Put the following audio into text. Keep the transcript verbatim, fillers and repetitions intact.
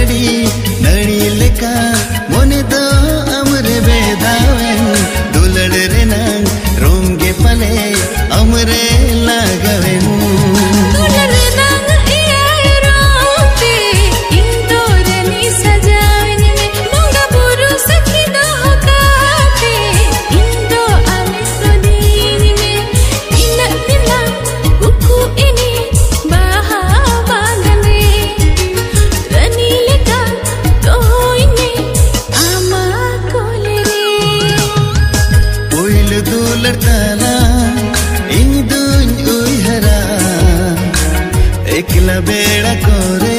हेड़ी नड़ी लेका मोने तो अमरे बेदावन दुलड़ रे नंग रोंगे पले अमरे लागवेन एकला बेड़ा कोर